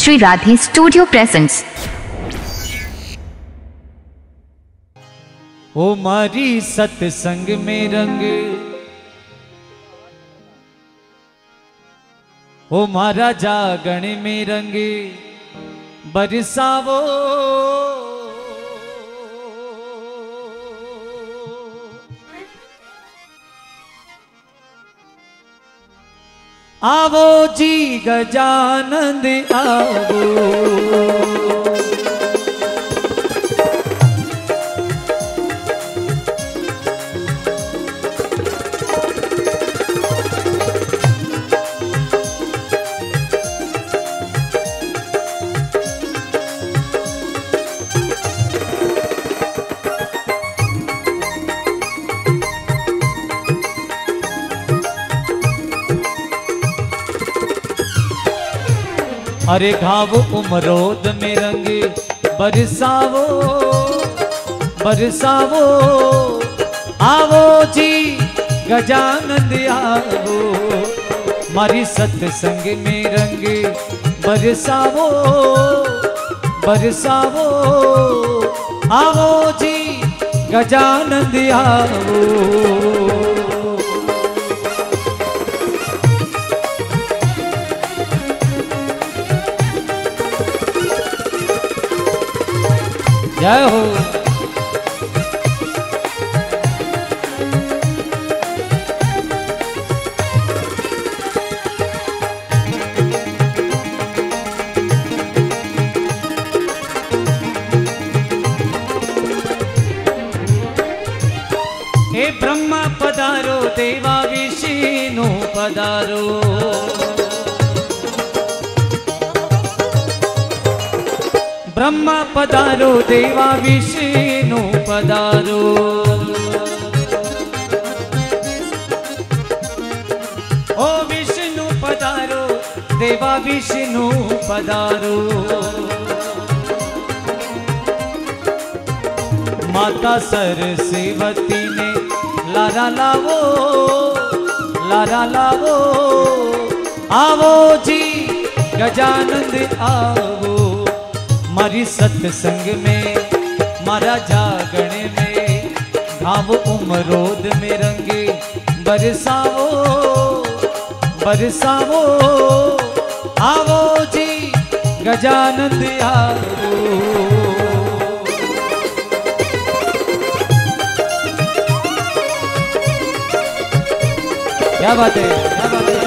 Shri Radhe studio presents. ओ मारी सत्संग में रंग, ओ मारा जागण में रंग बरसावो, आवो जी गजानंद आवो। अरे घाव उमरोद में रंग बरसावो बरसावो, आवो जी गजानंद आवो। मारी सत्संग में रंग बरसावो बरसावो, आवो जी गजानंद आवो। जय हो। हे ब्रह्मा पधारो, देवा विष्णु पधारो। ब्रह्मा पधारो, देवा विष्णु पधारो। ओ विष्णु पधारो, देवा विष्णु पधारो। माता सरस्वती ने लारा लावो लारा लावो, आवो जी गजानंद आवो। मारी सत्संग में मारा जागण में, घाव उमरोद में रंग बरसावो बरसावो, आवो जी गजानंद आवो। क्या बात है, क्या बात है।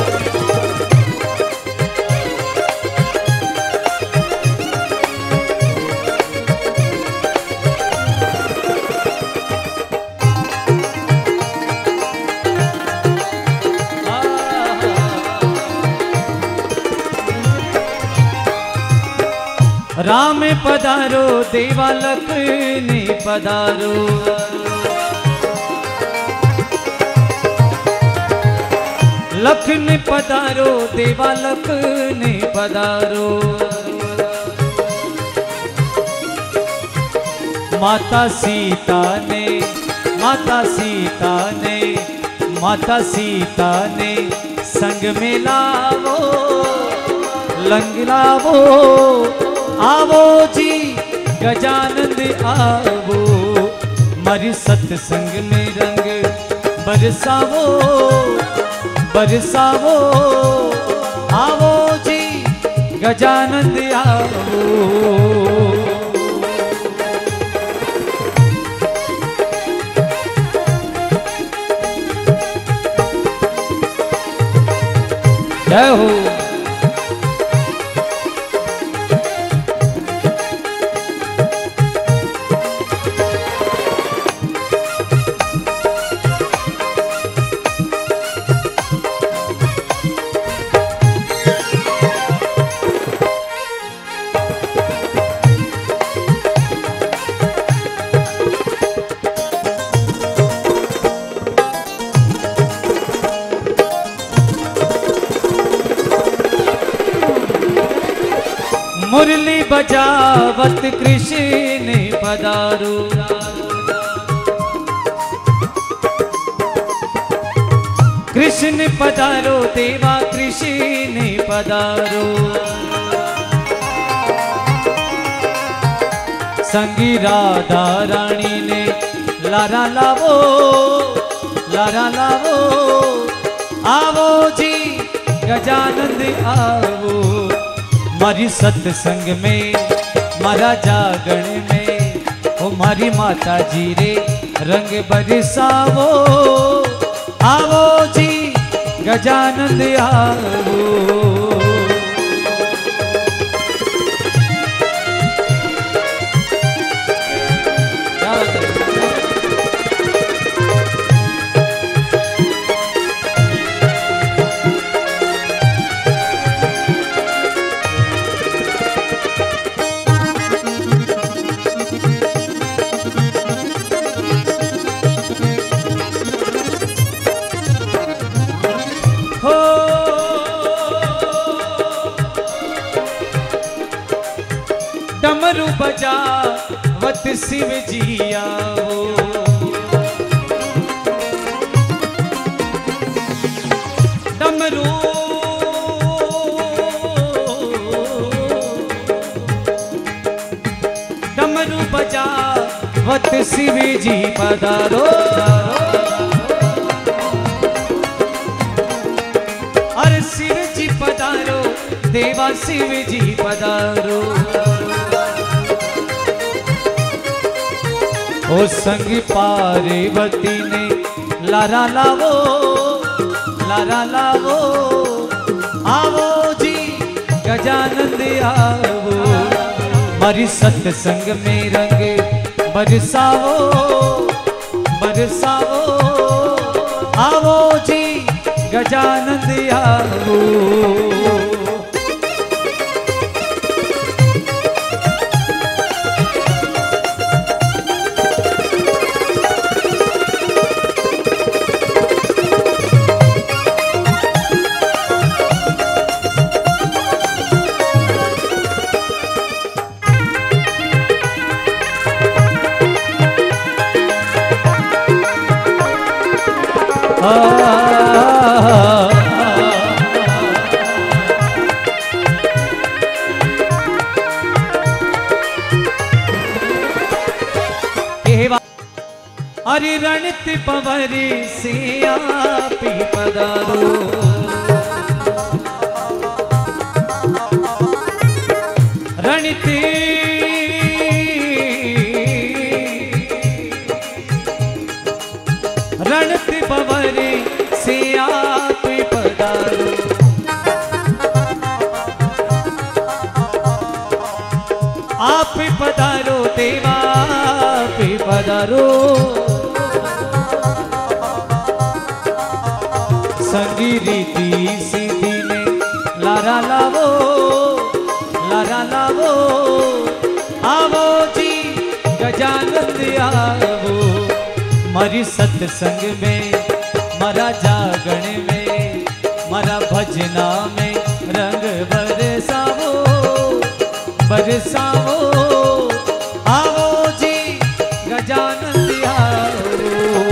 राम पधारो, देवा लक्ष्मी पधारो। लक्ष्मी पधारो, देवा लक्ष्मी पधारो। माता सीता ने माता सीता ने माता सीता ने संग में लावो लंग लावो, आवो जी गजानंद आवो। मारी सत्संग में रंग बरसावो बरसावो, आवो जी गजानंद आवो। जय हो। मुरली बजावत कृष्ण पधारो। कृष्ण पधारो, देवा कृष्ण पधारो। संगी राधा रानी ने लारा लावो, लारा लावो, आवो जी गजानंद आवो। मारी सत्संग में, मारा जागण में, ओ मारी माता जी रे रंग बरसावो, आवो जी गजानंद आवो। डमरू बजावत शिव जी आओ, डमरू डमरू बजावत शिव जी पधारो, अरे शिव जी पधारो, देवा शिव जी पधारो। ओ संग पार्वती ने लारा लावो, लारा लावो, आवो जी गजानंद आवो। मारी सत्संग में रंग बरसावो, बरसावो, आवो जी गजानंद आवो। अरे रणत पवरी से आप पधारो, रणत रणत पवरी से आप पधारो। आप पधारो देवा, आप पधारो। संगी रीति सीधी ने लारा लावो, लारा लावो, आवो जी गजानंद आवो। मारी सत्संग में, मारा जागण में, मारा भजना में रंग बरसावो, बरसावो, आवो जी गजानंद आवो।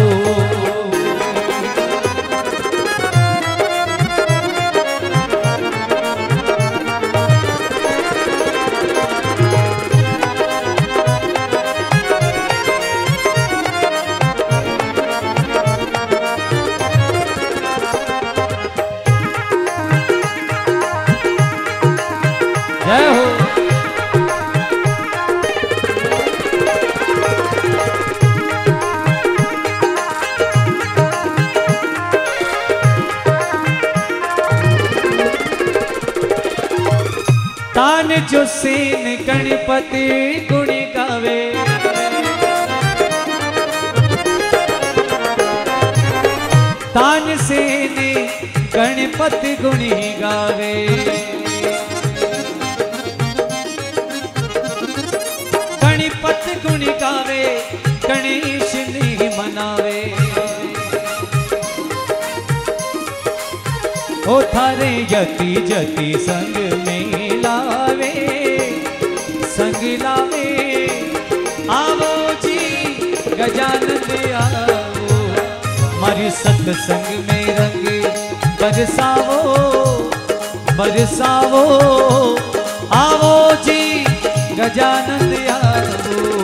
जय हो। तान जो सेन गणपति गुण गावे, तान सेन गणपति गुण गावे। गणपति गुण गावे, गणेश ने मनावे। ओ थारे यति जति संग में लावे, संग लावे, आवो जी गजानंद आवो। मारी सत्संग में रंग बरसावो, बरसावो, आवो जी गजानंद आवो।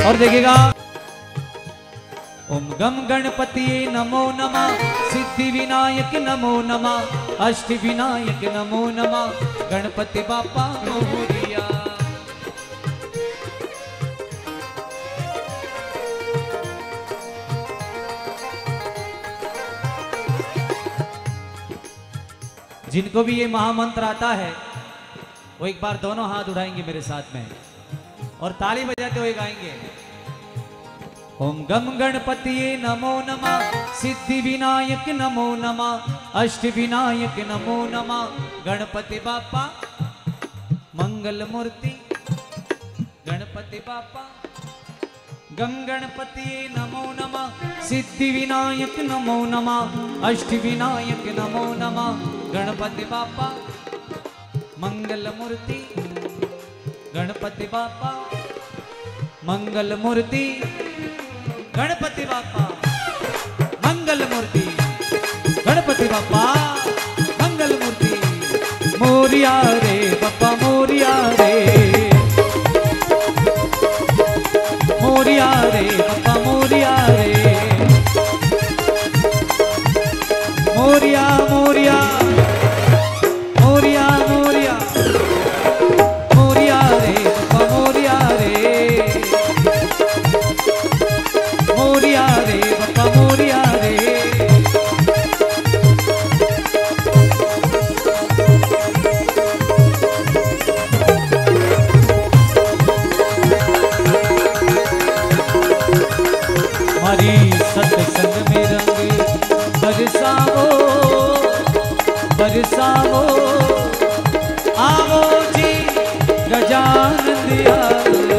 और देखिएगा, ओम गम गणपति नमो नमः, सिद्धि विनायक नमो नमः, अष्ट विनायक नमो नमः, गणपति बापा मोरिया। जिनको भी ये महामंत्र आता है वो एक बार दोनों हाथ उठाएंगे मेरे साथ में और ताली बजाते हुए गाएंगे। ओम गम गणपति नमो नमः, सिद्धि विनायक नमो नमः, अष्ट विनायक नमो नमः, गणपति बापा मंगल मूर्ति, गणपति बापा। गम गणपति नमो नमः, सिद्धि विनायक नमो नमः, अष्ट विनायक नमो नमः, गणपति बापा मंगल मूर्ति, गणपति बापा मंगल मूर्ति, गणपति बापा मंगल मूर्ति, गणपति बापा मंगल मूर्ति। मोरिया रे बापा मोरिया रे, मोरिया रे बापा मोरिया रे, मोरिया मोरिया मोरिया मोरिया, मोरिया रे बापा मोरिया रे, मोरिया रे बापा मोरिया रे। हमारी सत्संग में रंग बरसावो बरसावो, आवो जी गजानंद आवो।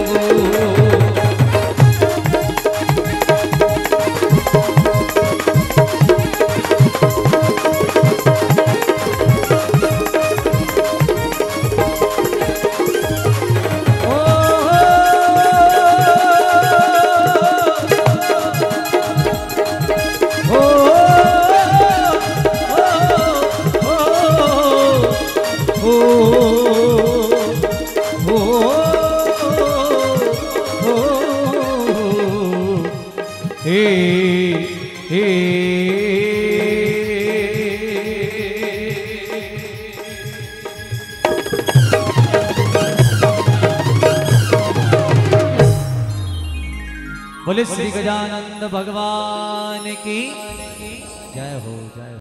बोले श्री गजानंद भगवान की जय हो, जय हो।